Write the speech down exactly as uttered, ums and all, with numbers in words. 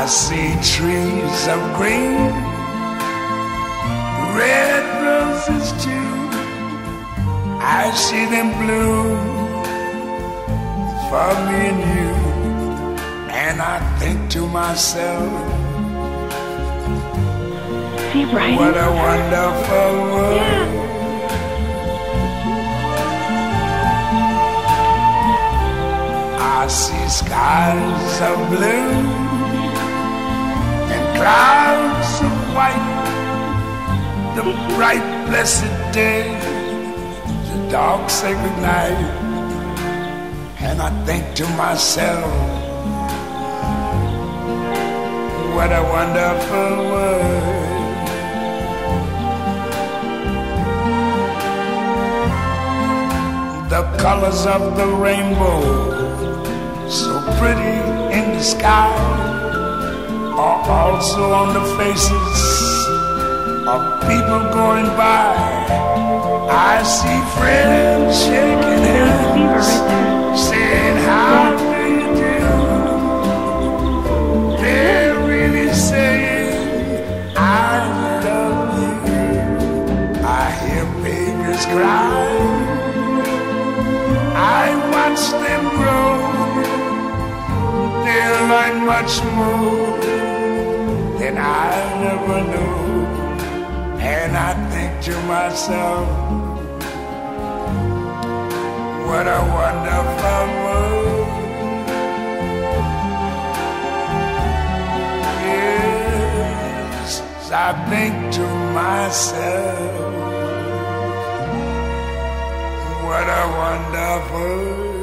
see trees of green, red roses too. I see them bloom for me and you. And I think to myself, what a wonderful world. Yeah. I see skies of blue and clouds of white, the bright blessed day, the dark sacred night. And I think to myself, what a wonderful world. The colors of the rainbow, so pretty in the sky, are also on the faces of people going by. I see friends shaking hands, saying how do you do. They're really saying I love you. I hear babies cry, I watch them grow. They'll learn much more than I never knew. And I think to myself, what a wonderful world. Yes, I think to myself, what a wonderful world.